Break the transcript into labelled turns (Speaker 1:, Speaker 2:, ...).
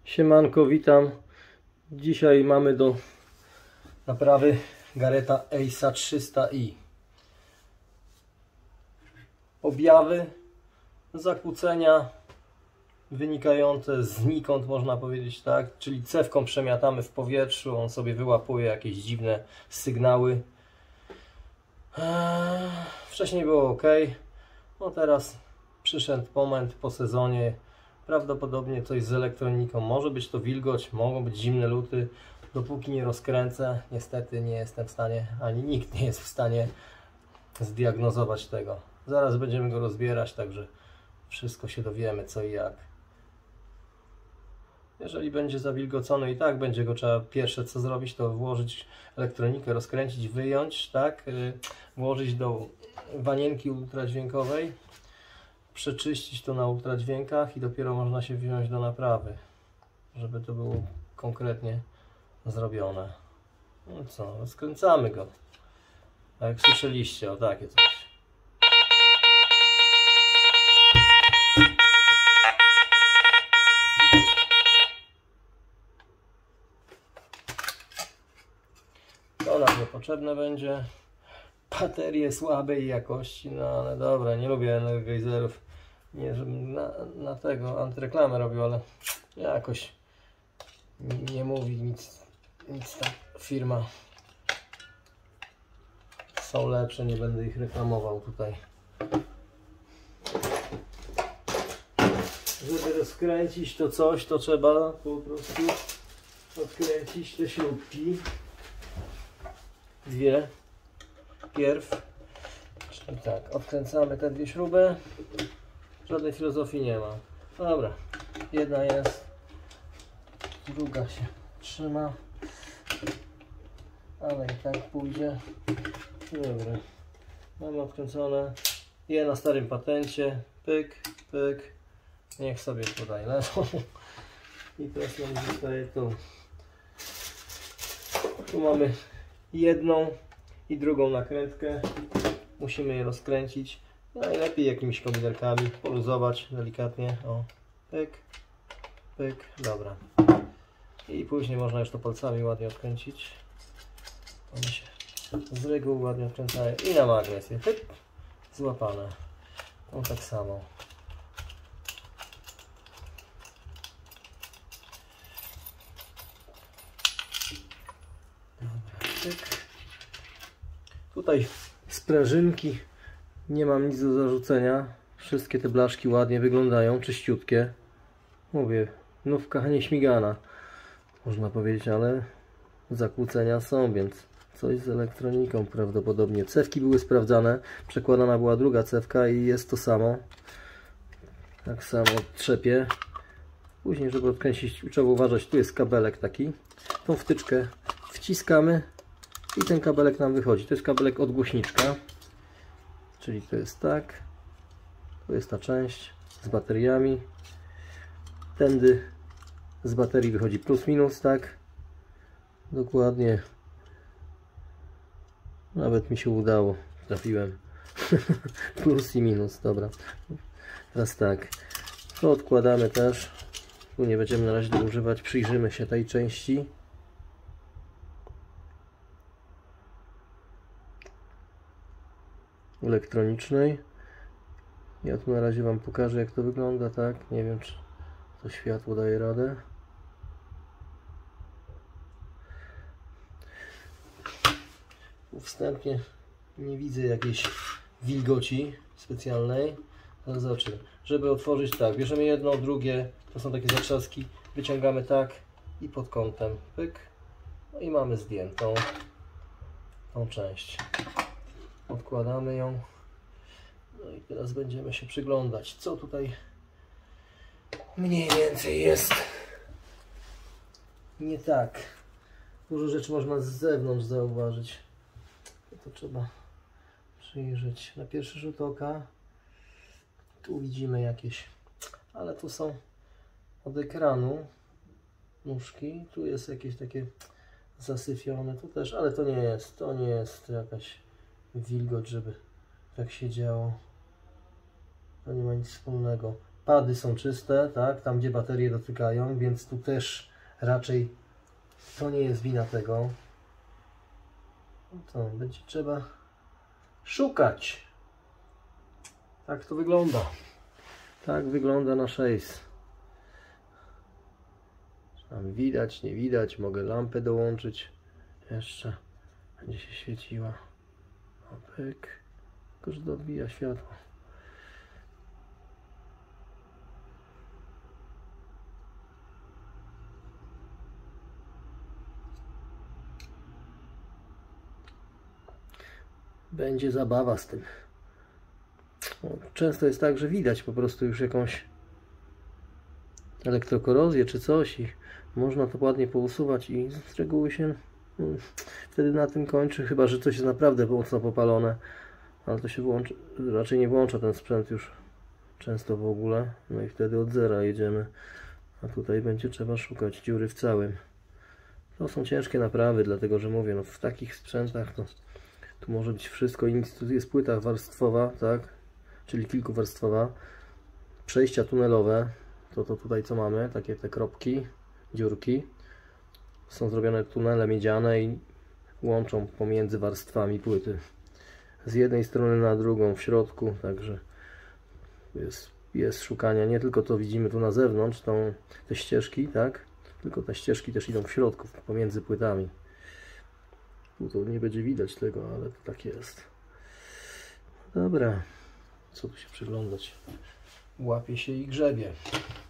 Speaker 1: Siemanko, witam. Dzisiaj mamy do naprawy Garretta Ace'a 300i. Objawy, zakłócenia wynikające znikąd, można powiedzieć tak, czyli cewką przemiatamy w powietrzu, on sobie wyłapuje jakieś dziwne sygnały. Wcześniej było ok, no teraz przyszedł moment po sezonie. Prawdopodobnie coś z elektroniką. Może być to wilgoć, mogą być zimne luty. Dopóki nie rozkręcę, niestety nie jestem w stanie, ani nikt nie jest w stanie zdiagnozować tego. Zaraz będziemy go rozbierać, także wszystko się dowiemy co i jak. Jeżeli będzie zawilgocony i tak będzie go trzeba, pierwsze co zrobić, to włożyć elektronikę, rozkręcić, wyjąć, tak? Włożyć do wanienki ultradźwiękowej, przeczyścić to na ultradźwiękach i dopiero można się wziąć do naprawy, żeby to było konkretnie zrobione. No co, rozkręcamy go. A jak słyszeliście, o takie coś. To nam niepotrzebne będzie. Baterie słabej jakości, no ale dobra, nie lubię energizerów. Nie, żebym na tego antyreklamę robił, ale jakoś nie mówi nic ta firma. Są lepsze, nie będę ich reklamował tutaj. Żeby rozkręcić to coś, to trzeba po prostu odkręcić te śrubki. Dwie. Pierw. Czyli tak, odkręcamy te dwie śruby. Żadnej filozofii nie ma. Dobra, jedna jest, druga się trzyma, ale i tak pójdzie. Dobra, mamy odkręcone. Je na starym patencie. Pyk, pyk. Niech sobie tutaj leżą. I teraz nam zostaje tu. Tu mamy jedną i drugą nakrętkę. Musimy je rozkręcić. Najlepiej jakimiś komiderkami, poluzować delikatnie, o, pyk, pyk, dobra. I później można już to palcami ładnie odkręcić. One się z reguły ładnie odkręcają i na magnes je, pyk, złapane. No tak samo. Dobra, pyk. Tutaj sprężynki. Nie mam nic do zarzucenia. Wszystkie te blaszki ładnie wyglądają, czyściutkie. Mówię, nówka nieśmigana, można powiedzieć, ale zakłócenia są, więc coś z elektroniką prawdopodobnie. Cewki były sprawdzane, przekładana była druga cewka i jest to samo. Tak samo trzepie. Później, żeby odkręcić, trzeba uważać, tu jest kabelek taki. Tą wtyczkę wciskamy i ten kabelek nam wychodzi. To jest kabelek od głośniczka. Czyli to jest tak, to jest ta część z bateriami, tędy z baterii wychodzi plus minus, tak, dokładnie, nawet mi się udało, trafiłem, plus i minus, dobra, teraz tak, to odkładamy też, tu nie będziemy na razie używać, przyjrzymy się tej części. Elektronicznej. Ja tu na razie Wam pokażę jak to wygląda, tak? Nie wiem czy to światło daje radę. Wstępnie nie widzę jakiejś wilgoci specjalnej, ale zobaczymy. Żeby otworzyć tak, bierzemy jedno, drugie, to są takie zatrzaski, wyciągamy tak i pod kątem, pyk, no i mamy zdjętą tą część. Odkładamy ją. No i teraz będziemy się przyglądać, co tutaj mniej więcej jest nie tak. Dużo rzeczy można z zewnątrz zauważyć. To trzeba przyjrzeć. Na pierwszy rzut oka tu widzimy jakieś, ale tu są od ekranu nóżki. Tu jest jakieś takie zasyfione. Tu też, ale to nie jest jakaś wilgoć, żeby tak się działo. To nie ma nic wspólnego. Pady są czyste, tak, tam gdzie baterie dotykają, więc tu też raczej to nie jest wina tego. No to będzie trzeba szukać. Tak to wygląda. Tak wygląda nasz Ace. Tam widać, nie widać, mogę lampę dołączyć. Jeszcze będzie się świeciła. O, pyk. Tylko że to odbija światło. Będzie zabawa z tym. Często jest tak, że widać po prostu już jakąś elektrokorozję czy coś i można to ładnie pousuwać i z reguły się wtedy na tym kończy, chyba że coś jest naprawdę mocno popalone, ale to się włączy, raczej nie włącza ten sprzęt już często w ogóle, no i wtedy od zera jedziemy, a tutaj będzie trzeba szukać dziury w całym. To są ciężkie naprawy, dlatego że mówię, no w takich sprzętach to tu może być wszystko. I tu jest płyta warstwowa, tak, czyli kilkuwarstwowa, przejścia tunelowe, to tutaj co mamy, takie te kropki, dziurki, są zrobione tunele miedziane i łączą pomiędzy warstwami płyty z jednej strony na drugą w środku, także jest szukania, nie tylko to widzimy tu na zewnątrz, te ścieżki, tak, tylko te ścieżki też idą w środku, pomiędzy płytami. Tu to nie będzie widać tego, ale to tak jest. Dobra, co tu się przyglądać? Łapie się i grzebie.